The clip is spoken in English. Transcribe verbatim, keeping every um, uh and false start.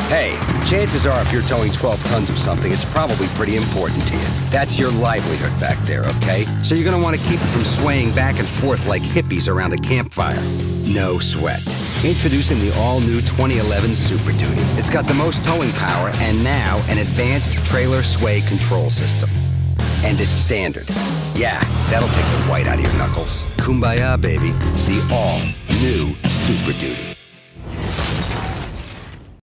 Hey, chances are if you're towing twelve tons of something, it's probably pretty important to you. That's your livelihood back there, okay? So you're gonna want to keep it from swaying back and forth like hippies around a campfire. No sweat. Introducing the all-new twenty eleven Super Duty. It's got the most towing power and now an advanced trailer sway control system. And it's standard. Yeah, that'll take the white out of your knuckles. Kumbaya, baby. The all-new Super Duty.